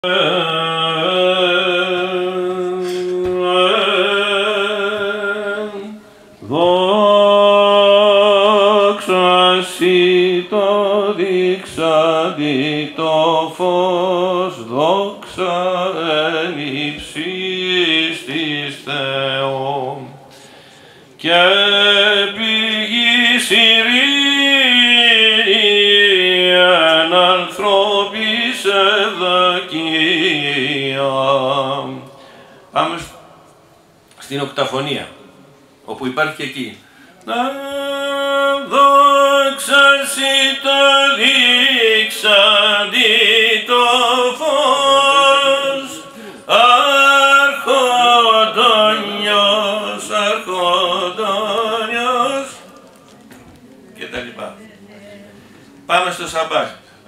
Δόξα σοι το δείξαντι το φως, δόξα εν υψίστης της Θεόν, και πηγής ειρήνη εν ανθρώπης ευδοκία. Πάμε στην οκταφωνία, όπου υπάρχει και εκεί. Δόξα σοι το δείξαντι το φως, αρχοντόνιος, αρχοντόνιος και τα λοιπά. Πάμε στο σαμπάχ.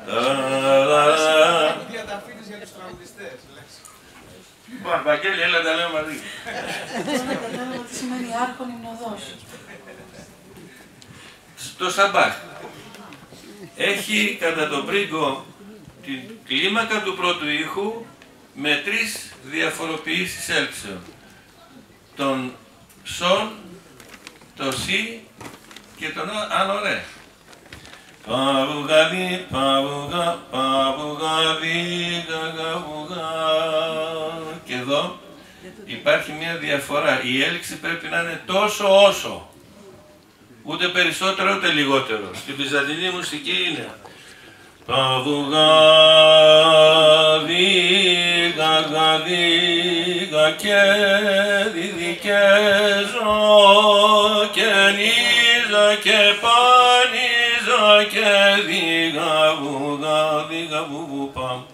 Βαγγέλη, έλα τα λέω μαζί. Καταλάβαμε τι σημαίνει άρχον υμνοδός. Το σαμπάχ έχει κατά τον πρίγκο την κλίμακα του πρώτου ήχου με τρεις διαφοροποιήσεις έλξεων. Τον σον, το σι και τον άνω ρε. Παβουγαδί, παβουγα, παβουγαδί, γαγαβουγα. Και εδώ υπάρχει μια διαφορά. Η έλξη πρέπει να είναι τόσο όσο. Ούτε περισσότερο ούτε λιγότερο. Στην βυζαντινή μουσική είναι παβουγαδί, γαγαδί, και διδικέζω και νίζα και πανίζα και διγαβουγα, διγαβουγουπα.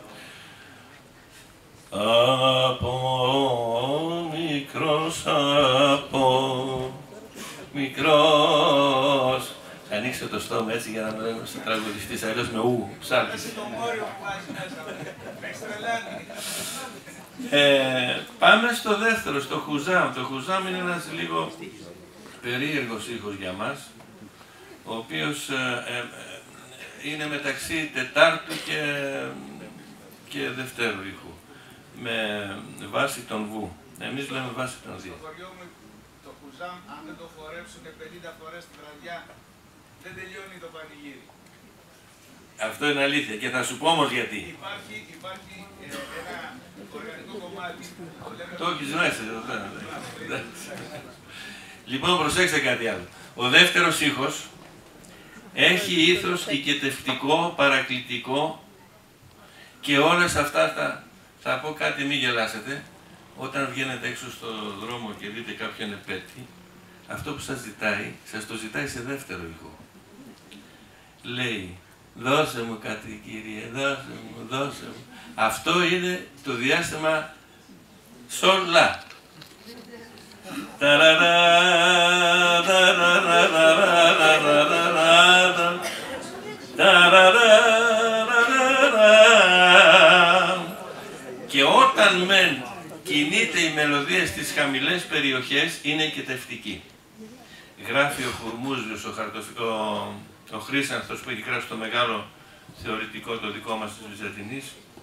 Από μικρός. Ανοίξτε το στόμα έτσι για να μην λέμε στο τραγουδιστής, αλλιώς με ου, ψάρτησε. Πάμε στο δεύτερο, στο χουζάμ. Το χουζάμ είναι ένας λίγο περίεργος ήχος για μας, ο οποίος είναι μεταξύ τετάρτου και δευτέρου ήχου, με βάση τον βου. Εμείς λέμε βάση τον δι. Το χουζάμ, αν δεν το φορέψουν 50 φορές τη βραδιά, δεν τελειώνει το πανηγύρι. Αυτό είναι αλήθεια και θα σου πω όμως γιατί. Υπάρχει ένα οργανικό κομμάτι. Το έχεις μέσα εδώ πέρα. Λοιπόν, προσέξτε κάτι άλλο. Ο δεύτερος ήχος έχει ήθος οικετευτικό, παρακλητικό και όλες αυτά θα πω κάτι, μην γελάσετε. Όταν βγαίνετε έξω στο δρόμο και δείτε κάποιον επέτη, αυτό που σας ζητάει, σας το ζητάει σε δεύτερο ήχο. Λέει, δώσε μου κάτι κύριε, δώσε μου, δώσε μου. Αυτό είναι το διάστημα σολ-λα. Και όταν μεν κινείται η μελωδία στις χαμηλές περιοχές, είναι οικετευτική. Γράφει ο Χουρμούζιος, ο Χρύσανθος που έχει γράψει το μεγάλο θεωρητικό το δικό μας της Βυζαντινής.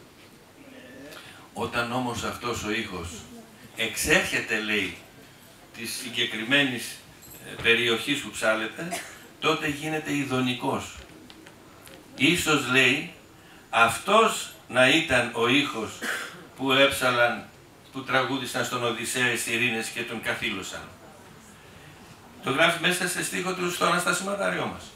Όταν όμως αυτός ο ήχος εξέρχεται, λέει, της συγκεκριμένης περιοχής που ψάλεται, τότε γίνεται ειδονικός. Ίσως, λέει, αυτός να ήταν ο ήχος που έψαλαν, που τραγούδισαν στον Οδυσσέα οι Σιρήνες και τον καθήλωσαν. Το γράφει μέσα σε στίχο του στο Αναστασιματάριό μας.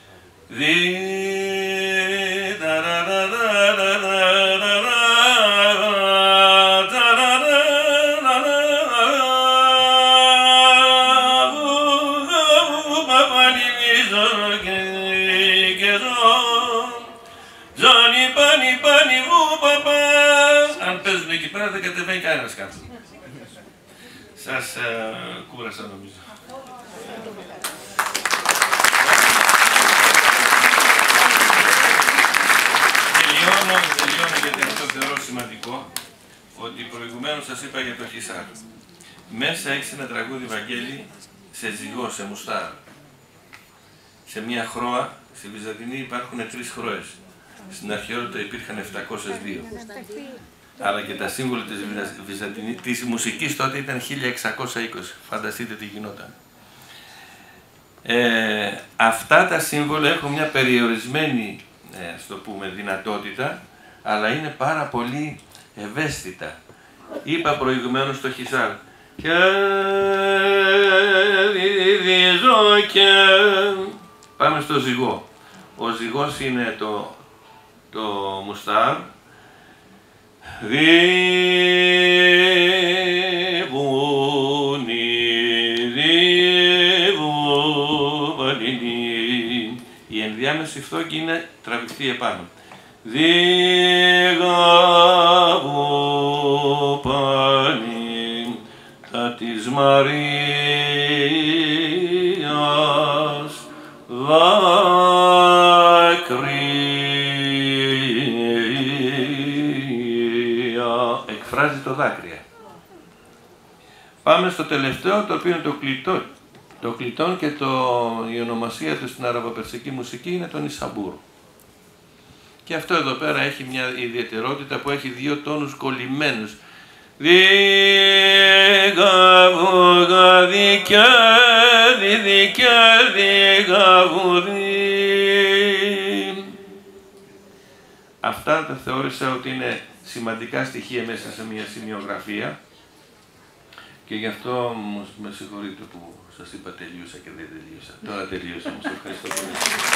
Αν παίζουν εκεί πέρα δεν κατεβαίνει κανένας κάτω. Σας κούρασα νομίζω. Τελειώνω γιατί αυτό θεωρώ σημαντικό, ότι προηγουμένως σας είπα για το Χισάρ. Μέσα έχεις ένα τραγούδι, Βαγγέλη, σε ζυγό, σε μουστάρ. Σε μια χρόα, στη Βυζαντινή υπάρχουν 3 χρόες. Στην αρχαιότητα υπήρχαν 702. αλλά και τα σύμβολα της μουσικής τότε ήταν 1620. Φανταστείτε τι γινόταν. Αυτά τα σύμβολα έχουν μια περιορισμένη, στο πούμε, δυνατότητα, αλλά είναι πάρα πολύ ευαίσθητα. Είπα προηγουμένως στο Χισάρ. Και πάμε στο ζυγό. Ο ζυγός είναι το μουστάρ. Η ενδιάμεση φθόκη είναι τραβηχτή επάνω. Τα της Μαρίας δάκρυα. Εκφράζει το δάκρυα. Πάμε στο τελευταίο, το οποίο είναι το κλειτόν. Το κλειτόν και η ονομασία του στην αραβοπερσική μουσική είναι το Νισαμπούρ. Και αυτό εδώ πέρα έχει μια ιδιαιτερότητα που έχει δύο τόνους κολλημένους. Αυτά τα θεώρησα ότι είναι σημαντικά στοιχεία μέσα σε μια σημειογραφία και γι' αυτό με συγχωρείτε που σας είπα τελείωσα και δεν τελείωσα. Τώρα τελείωσα, σας ευχαριστώ πολύ.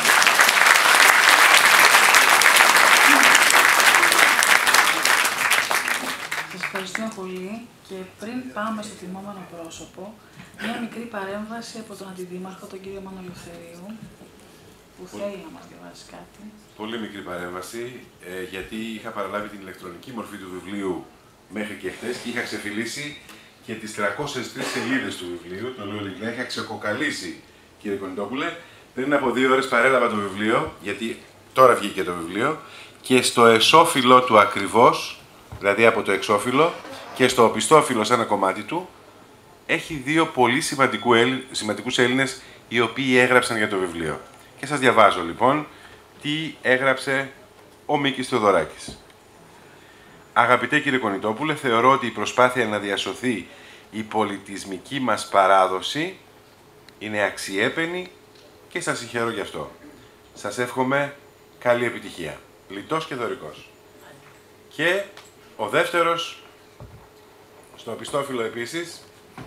Σας ευχαριστούμε πολύ και πριν πάμε στο τιμόμενο πρόσωπο, μια μικρή παρέμβαση από τον Αντιδήμαρχο, τον κύριο Μάνο Ελευθερίου, που θέλει να μας διαβάσει κάτι. Πολύ μικρή παρέμβαση, γιατί είχα παραλάβει την ηλεκτρονική μορφή του βιβλίου μέχρι και χτες και είχα ξεφυλίσει και τις 303 σελίδες του βιβλίου, το λέω ειλικρινά, είχα ξεκοκαλίσει, κύριε Κονιτόπουλε. Πριν από 2 ώρες παρέλαβα το βιβλίο, γιατί τώρα βγήκε το βιβλίο, και στο εσώφυλλο του ακριβώς, δηλαδή από το εξώφυλλο, και στο οπισθόφυλλο σε ένα κομμάτι του, έχει 2 πολύ σημαντικούς Έλληνες οι οποίοι έγραψαν για το βιβλίο. Και σας διαβάζω λοιπόν τι έγραψε ο Μίκης Θεοδωράκης. Αγαπητέ κύριε Κονιτόπουλε, θεωρώ ότι η προσπάθεια να διασωθεί η πολιτισμική μας παράδοση είναι αξιέπαινη και σας συγχαίρω γι' αυτό. Σας εύχομαι καλή επιτυχία. Λιτός και δωρικός. Και ο δεύτερος, στο οπισθόφυλλο επίσης,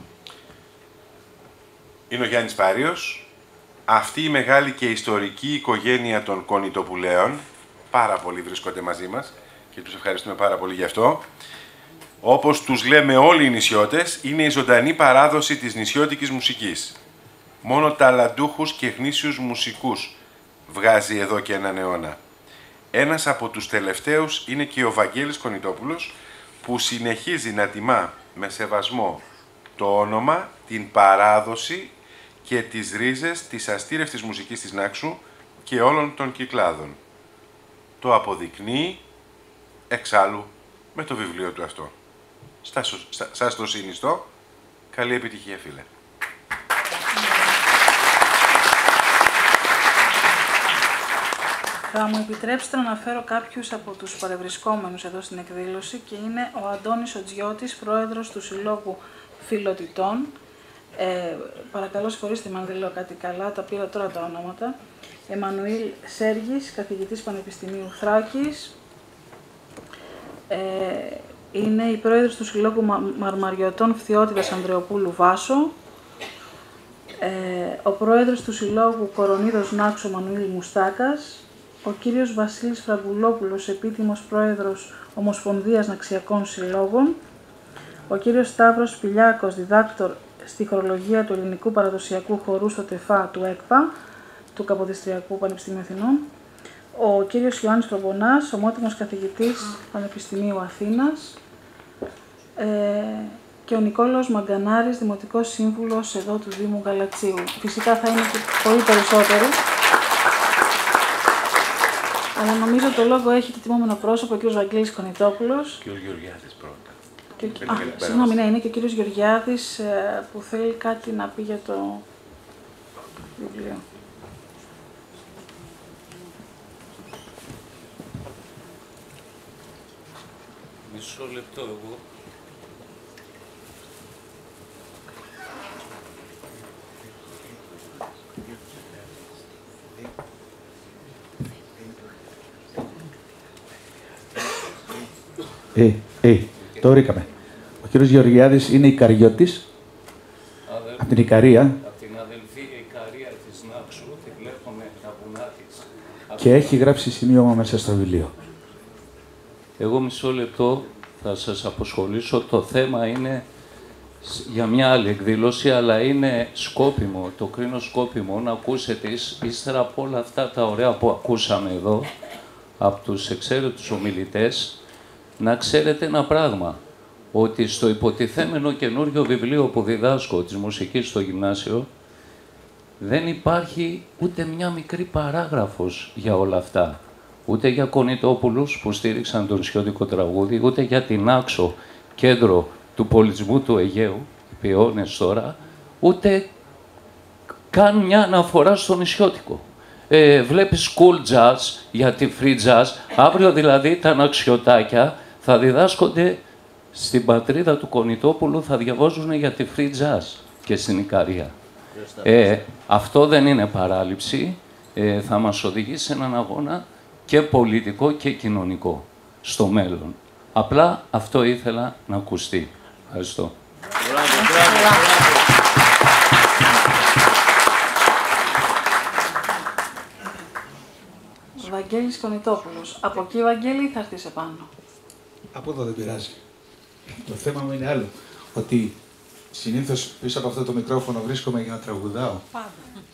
είναι ο Γιάννης Πάριος. Αυτή η μεγάλη και ιστορική οικογένεια των Κονιτοπουλαίων, πάρα πολλοί βρίσκονται μαζί μας και τους ευχαριστούμε πάρα πολύ γι' αυτό. Όπως τους λέμε όλοι οι νησιώτες, είναι η ζωντανή παράδοση της νησιώτικης μουσικής. Μόνο ταλαντούχους και γνήσιους μουσικούς βγάζει εδώ και έναν αιώνα. Ένας από τους τελευταίους είναι και ο Βαγγέλης Κονιτόπουλος, που συνεχίζει να τιμά με σεβασμό το όνομα, την παράδοση και τις ρίζες της αστήρευτης μουσικής της Νάξου και όλων των κυκλάδων. Το αποδεικνύει εξάλλου με το βιβλίο του αυτό. Σας το συνιστώ. Καλή επιτυχία, φίλε. Θα μου επιτρέψετε να αναφέρω κάποιους από τους παρευρισκόμενους εδώ στην εκδήλωση και είναι ο Αντώνης Οτζιώτης, πρόεδρος του Συλλόγου Φιλοτιτών. Παρακαλώ συγχωρήστε με αν δεν λέω κάτι καλά, τα πήρα τώρα τα ονόματα. Εμμανουήλ Σέργης, καθηγητής Πανεπιστημίου Θράκης. Είναι η πρόεδρος του Συλλόγου Μαρμαριωτών Φθιώτιδας Ανδρεοπούλου Βάσο. Ο πρόεδρος του Συλλόγου Κορονίδος Νάξο Μανουήλ Μουστάκας. Ο κύριος Βασίλης Φραγκουλόπουλος, επίτιμος πρόεδρος Ομοσπονδίας Ναξιακών Συλλόγων. Ο κύριος Σταύρος Πηλιάκος, διδάκτορ στη χορολογία του Ελληνικού Παραδοσιακού Χορού στο ΤΕΦΑ του ΕΚΠΑ, του Καποδιστριακού Πανεπιστημίου Αθηνών. Ο κύριος Ιωάννης Προπονάς, ομότιμος καθηγητής Πανεπιστημίου Αθήνας. Και ο Νικόλαος Μαγκανάρης, δημοτικός σύμβουλος εδώ του Δήμου Γαλατσίου. Φυσικά θα είναι και πολύ περισσότερο. Αλλά νομίζω το λόγο έχει το τιμόμενο πρόσωπο, ο κ. Βαγγέλης Κονιτόπουλος. Και ο Γεωργιάδης πρώτα. Συγγνώμη, ναι, είναι και ο κ. Γεωργιάδης που θέλει κάτι να πει για το βιβλίο. Μισό λεπτό εγώ. Το βρήκαμε. Ο κύριος Γεωργιάδης είναι Ικαριώτης, από την Ικαρία. Από την αδελφή Ικαρία της Νάξου, τη βλέπουμε τα βουνά της. Και έχει γράψει σημείωμα μέσα στο βιβλίο. Εγώ μισό λεπτό θα σας αποσχολήσω. Το θέμα είναι για μια άλλη εκδήλωση, αλλά είναι σκόπιμο, το κρίνω σκόπιμο, να ακούσετε ύστερα από όλα αυτά τα ωραία που ακούσαμε εδώ, από τους εξαίρετους ομιλητές, να ξέρετε ένα πράγμα, ότι στο υποτιθέμενο καινούριο βιβλίο που διδάσκω της μουσικής στο γυμνάσιο, δεν υπάρχει ούτε μια μικρή παράγραφος για όλα αυτά. Ούτε για Κονιτόπουλους που στήριξαν το νησιώτικο τραγούδι, ούτε για την Νάξο, κέντρο του πολιτισμού του Αιγαίου, επί αιώνες τώρα, ούτε καν μια αναφορά στο νησιώτικο. Βλέπεις cool jazz για τη free jazz, αύριο δηλαδή τα ναξιωτάκια θα διδάσκονται στην πατρίδα του Κονιτόπουλου, θα διαβάζουν για τη free jazz και στην Ικαρία. Αυτό δεν είναι παράληψη, θα μας οδηγήσει σε έναν αγώνα και πολιτικό και κοινωνικό στο μέλλον. Απλά αυτό ήθελα να ακουστεί. Ευχαριστώ. Βαγγέλης Κονιτόπουλος. Από εκεί, Βαγγέλη, θα έρθεις επάνω. Από εδώ δεν πειράζει. Το θέμα μου είναι άλλο. Ότι συνήθως πίσω από αυτό το μικρόφωνο βρίσκομαι για να τραγουδάω. Πάντα.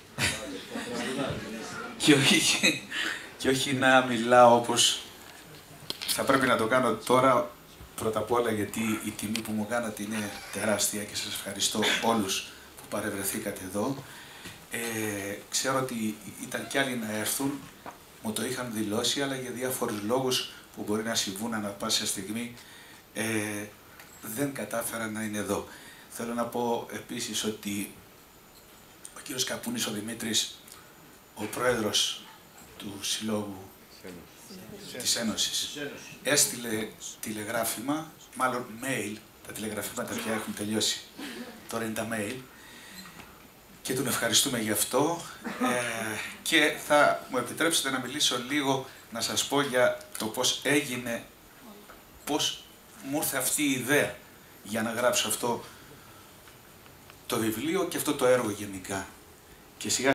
και όχι να μιλάω όπως θα πρέπει να το κάνω τώρα. Πρώτα απ' όλα γιατί η τιμή που μου κάνατε είναι τεράστια και σας ευχαριστώ όλους που παρευρεθήκατε εδώ. Ξέρω ότι ήταν κι άλλοι να έρθουν, μου το είχαν δηλώσει, αλλά για διάφορους λόγους που μπορεί να συμβούν ανά πάσα στιγμή δεν κατάφεραν να είναι εδώ. Θέλω να πω επίσης ότι ο κύριος Καπούνης, ο Δημήτρης, ο πρόεδρος του Συλλόγου της Ένωσης, έστειλε τηλεγράφημα, μάλλον mail, τα τηλεγραφήματα πια έχουν τελειώσει, τώρα είναι τα mail, και τον ευχαριστούμε γι' αυτό και θα μου επιτρέψετε να μιλήσω λίγο, να σας πω για το πώς έγινε, πώς μου ήρθε αυτή η ιδέα για να γράψω αυτό το βιβλίο και αυτό το έργο γενικά. Και σιγά